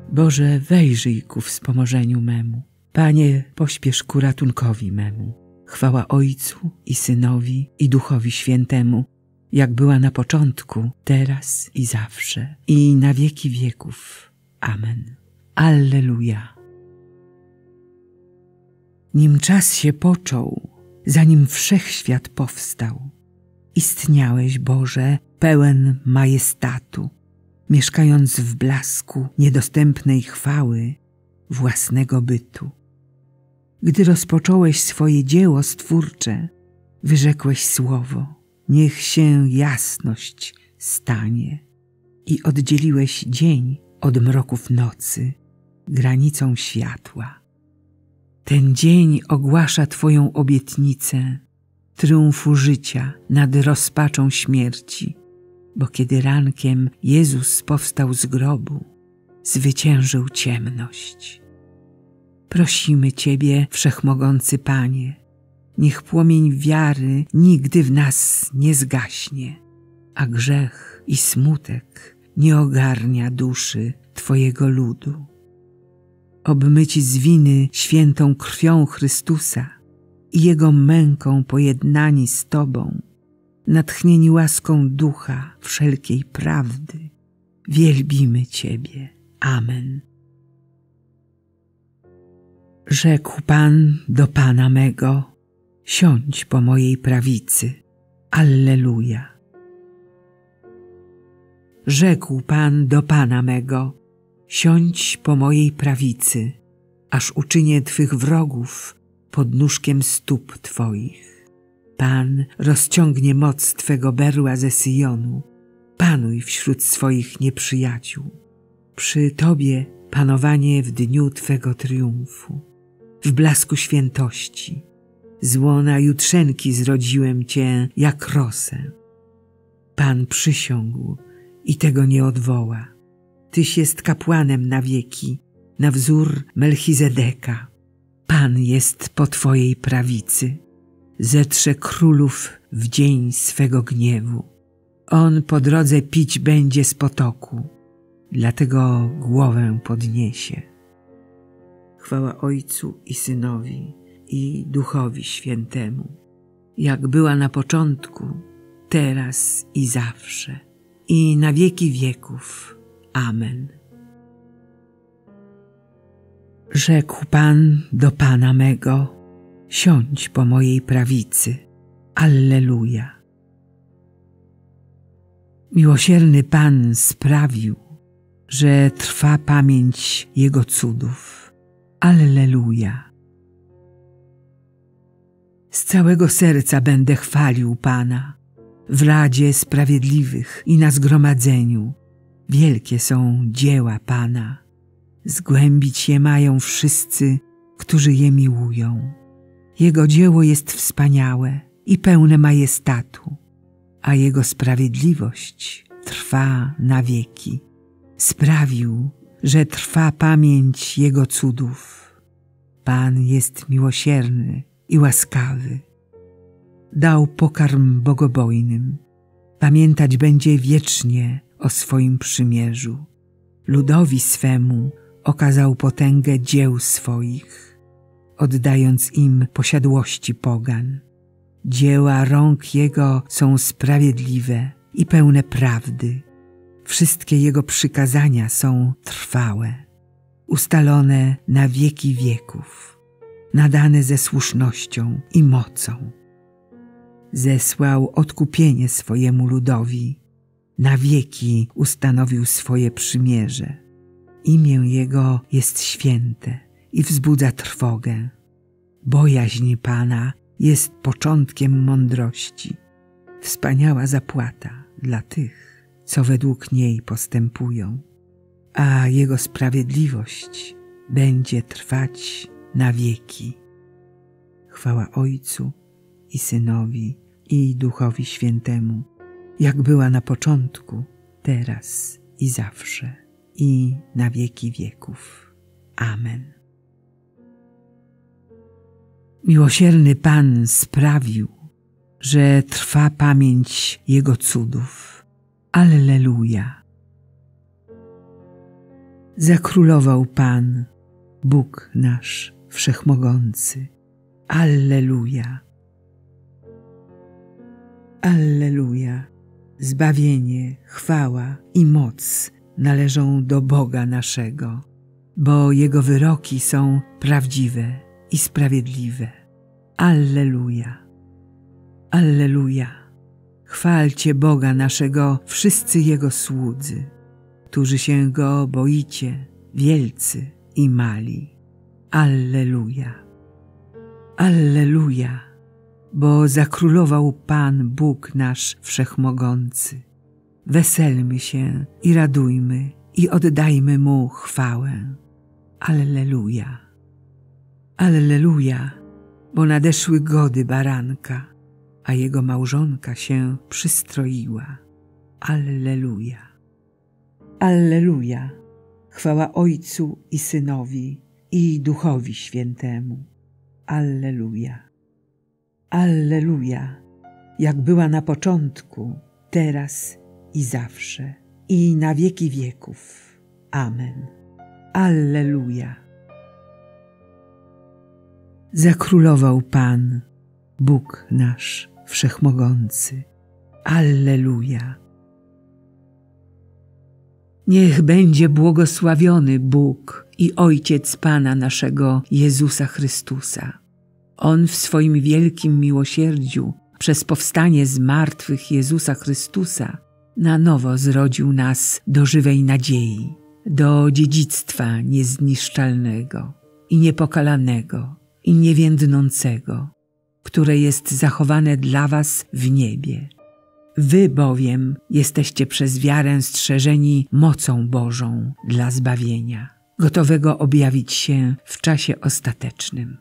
Boże, wejrzyj ku wspomożeniu memu. Panie, pośpiesz ku ratunkowi memu. Chwała Ojcu i Synowi, i Duchowi Świętemu, jak była na początku, teraz i zawsze, i na wieki wieków. Amen. Alleluja. Nim czas się począł, zanim wszechświat powstał, istniałeś, Boże, pełen majestatu, mieszkając w blasku niedostępnej chwały własnego bytu. Gdy rozpocząłeś swoje dzieło stwórcze, wyrzekłeś słowo: niech się jasność stanie, i oddzieliłeś dzień od mroków nocy granicą światła. Ten dzień ogłasza Twoją obietnicę triumfu życia nad rozpaczą śmierci, bo kiedy rankiem Jezus powstał z grobu, zwyciężył ciemność. Prosimy Ciebie, Wszechmogący Panie, niech płomień wiary nigdy w nas nie zgaśnie, a grzech i smutek nie ogarnia duszy Twojego ludu. Obmyci z winy świętą krwią Chrystusa i Jego męką pojednani z Tobą, natchnieni łaską Ducha wszelkiej prawdy, wielbimy Ciebie. Amen. Rzekł Pan do Pana mego: siądź po mojej prawicy. Alleluja. Rzekł Pan do Pana mego: siądź po mojej prawicy, aż uczynię Twych wrogów podnóżkiem stóp Twoich. Pan rozciągnie moc Twego berła ze Syjonu. Panuj wśród swoich nieprzyjaciół. Przy Tobie panowanie w dniu Twego triumfu. W blasku świętości z łona jutrzenki zrodziłem Cię jak rosę. Pan przysiągł i tego nie odwoła. Tyś jest kapłanem na wieki, na wzór Melchizedeka. Pan jest po Twojej prawicy. Zetrze królów w dzień swego gniewu. On po drodze pić będzie z potoku, dlatego głowę podniesie. Chwała Ojcu i Synowi, i Duchowi Świętemu, jak była na początku, teraz i zawsze, i na wieki wieków. Amen. Rzekł Pan do Pana mego: siądź po mojej prawicy. Alleluja. Miłosierny Pan sprawił, że trwa pamięć Jego cudów. Alleluja. Z całego serca będę chwalił Pana w radzie sprawiedliwych i na zgromadzeniu. Wielkie są dzieła Pana. Zgłębić je mają wszyscy, którzy je miłują. Jego dzieło jest wspaniałe i pełne majestatu, a Jego sprawiedliwość trwa na wieki. Sprawił, że trwa pamięć Jego cudów. Pan jest miłosierny i łaskawy. Dał pokarm bogobojnym. Pamiętać będzie wiecznie o swoim przymierzu. Ludowi swemu okazał potęgę dzieł swoich, oddając im posiadłości pogan. Dzieła rąk Jego są sprawiedliwe i pełne prawdy. Wszystkie Jego przykazania są trwałe, ustalone na wieki wieków, nadane ze słusznością i mocą. Zesłał odkupienie swojemu ludowi, na wieki ustanowił swoje przymierze. Imię Jego jest święte i wzbudza trwogę. Bojaźń Pana jest początkiem mądrości. Wspaniała zapłata dla tych, co według niej postępują, a Jego sprawiedliwość będzie trwać na wieki. Chwała Ojcu i Synowi, i Duchowi Świętemu, jak była na początku, teraz i zawsze, i na wieki wieków. Amen. Miłosierny Pan sprawił, że trwa pamięć Jego cudów. Alleluja. Zakrólował Pan, Bóg nasz Wszechmogący. Alleluja. Alleluja. Zbawienie, chwała i moc należą do Boga naszego, bo Jego wyroki są prawdziwe i sprawiedliwe. Alleluja. Alleluja. Chwalcie Boga naszego wszyscy Jego słudzy, którzy się Go boicie, wielcy i mali. Alleluja. Alleluja, bo zakrólował Pan Bóg nasz Wszechmogący. Weselmy się i radujmy i oddajmy Mu chwałę. Alleluja. Alleluja, bo nadeszły gody baranka, a jego małżonka się przystroiła. Alleluja. Alleluja. Chwała Ojcu i Synowi i Duchowi Świętemu. Alleluja. Alleluja. Jak była na początku, teraz i zawsze, i na wieki wieków. Amen. Alleluja. Zakrólował Pan, Bóg nasz Wszechmogący. Alleluja. Niech będzie błogosławiony Bóg i Ojciec Pana naszego Jezusa Chrystusa. On w swoim wielkim miłosierdziu przez powstanie z martwych Jezusa Chrystusa na nowo zrodził nas do żywej nadziei, do dziedzictwa niezniszczalnego i niepokalanego i niewiędnącego, które jest zachowane dla was w niebie. Wy bowiem jesteście przez wiarę strzeżeni mocą Bożą dla zbawienia, gotowego objawić się w czasie ostatecznym.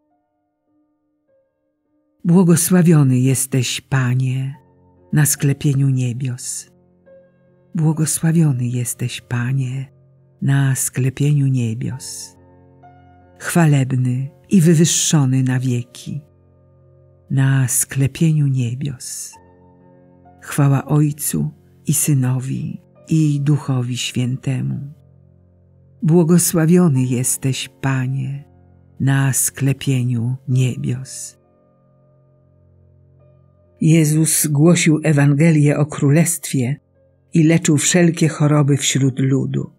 Błogosławiony jesteś, Panie, na sklepieniu niebios. Błogosławiony jesteś, Panie, na sklepieniu niebios. Chwalebny i wywyższony na wieki, na sklepieniu niebios. Chwała Ojcu i Synowi i Duchowi Świętemu. Błogosławiony jesteś, Panie, na sklepieniu niebios. Jezus głosił Ewangelię o Królestwie i leczył wszelkie choroby wśród ludu.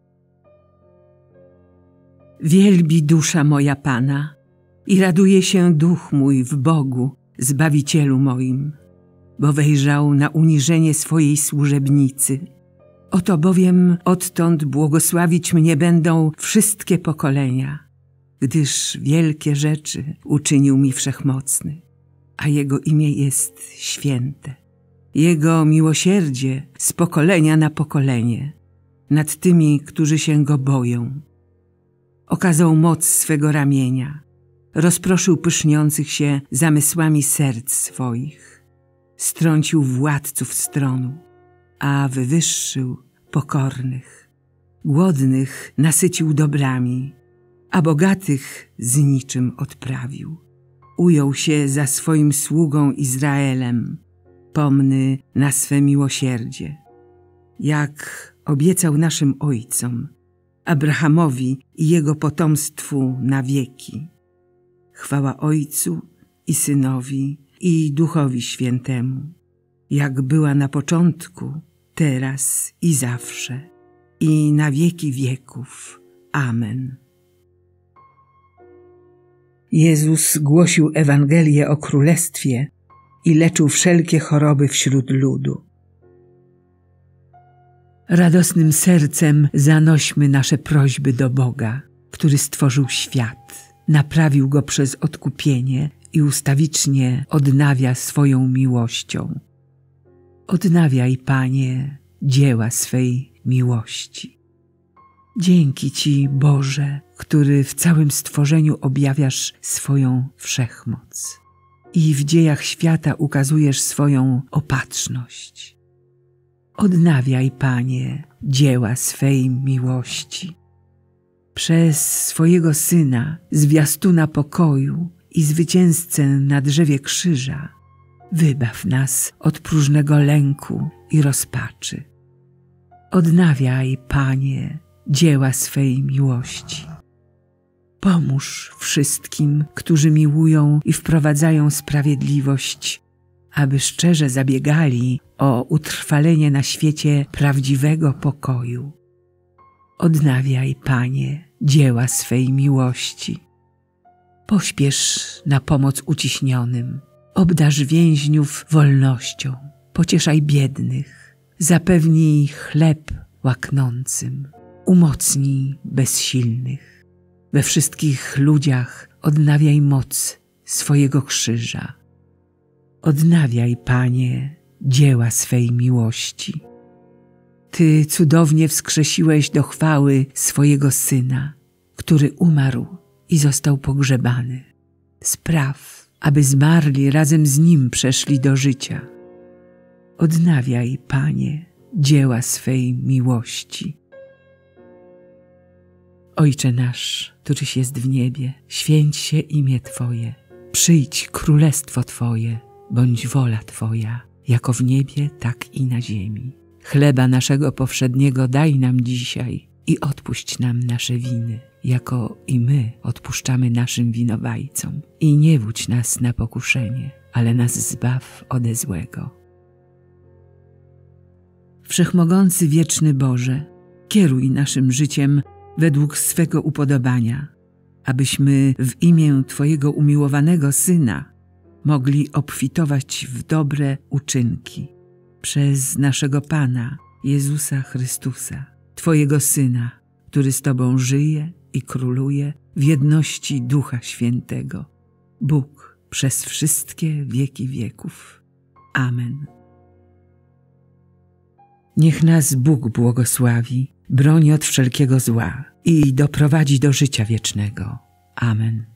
Wielbi dusza moja Pana i raduje się duch mój w Bogu, Zbawicielu moim, bo wejrzał na uniżenie swojej służebnicy. Oto bowiem odtąd błogosławić mnie będą wszystkie pokolenia, gdyż wielkie rzeczy uczynił mi Wszechmocny, a Jego imię jest święte. Jego miłosierdzie z pokolenia na pokolenie nad tymi, którzy się Go boją. Okazał moc swego ramienia, rozproszył pyszniących się zamysłami serc swoich, strącił władców stronu, a wywyższył pokornych. Głodnych nasycił dobrami, a bogatych z niczym odprawił. Ujął się za swoim sługą Izraelem, pomny na swe miłosierdzie, jak obiecał naszym ojcom, Abrahamowi i jego potomstwu na wieki. Chwała Ojcu i Synowi i Duchowi Świętemu, jak była na początku, teraz i zawsze, i na wieki wieków. Amen. Jezus głosił Ewangelię o Królestwie i leczył wszelkie choroby wśród ludu. Radosnym sercem zanośmy nasze prośby do Boga, który stworzył świat, naprawił go przez odkupienie i ustawicznie odnawia swoją miłością. Odnawiaj, Panie, dzieła swej miłości. Dzięki Ci, Boże, który w całym stworzeniu objawiasz swoją wszechmoc i w dziejach świata ukazujesz swoją opatrzność. Odnawiaj, Panie, dzieła swej miłości. Przez swojego Syna, zwiastuna pokoju i zwycięzcę na drzewie krzyża, wybaw nas od próżnego lęku i rozpaczy. Odnawiaj, Panie, dzieła swej miłości. Pomóż wszystkim, którzy miłują i wprowadzają sprawiedliwość, aby szczerze zabiegali o utrwalenie na świecie prawdziwego pokoju. Odnawiaj, Panie, dzieła swej miłości. Pośpiesz na pomoc uciśnionym, obdarz więźniów wolnością, pocieszaj biednych, zapewnij chleb łaknącym, umocnij bezsilnych. We wszystkich ludziach odnawiaj moc swojego krzyża. Odnawiaj, Panie, dzieła swej miłości. Ty cudownie wskrzesiłeś do chwały swojego Syna, który umarł i został pogrzebany. Spraw, aby zmarli razem z Nim przeszli do życia. Odnawiaj, Panie, dzieła swej miłości. Ojcze nasz, któryś jest w niebie, święć się imię Twoje. Przyjdź królestwo Twoje, bądź wola Twoja, jako w niebie, tak i na ziemi. Chleba naszego powszedniego daj nam dzisiaj i odpuść nam nasze winy, jako i my odpuszczamy naszym winowajcom. I nie wódź nas na pokuszenie, ale nas zbaw ode złego. Wszechmogący wieczny Boże, kieruj naszym życiem według swego upodobania, abyśmy w imię Twojego umiłowanego Syna mogli obfitować w dobre uczynki. Przez naszego Pana, Jezusa Chrystusa, Twojego Syna, który z Tobą żyje i króluje w jedności Ducha Świętego, Bóg przez wszystkie wieki wieków. Amen. Niech nas Bóg błogosławi, broni od wszelkiego zła i doprowadzi do życia wiecznego. Amen.